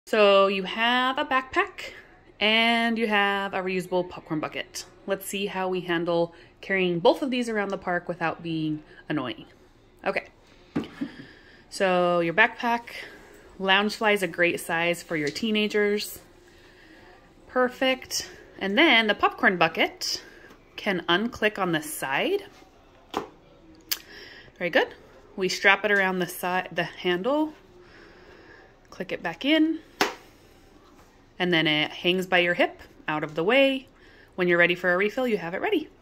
So you have a backpack and you have a reusable popcorn bucket. Let's see how we handle carrying both of these around the park without being annoying. Okay, so your backpack, Loungefly is a great size for your teenagers. Perfect. And then the popcorn bucket can unclick on the side. Very good. We strap it around the side, the handle, click it back in, and then it hangs by your hip, out of the way. When you're ready for a refill, you have it ready.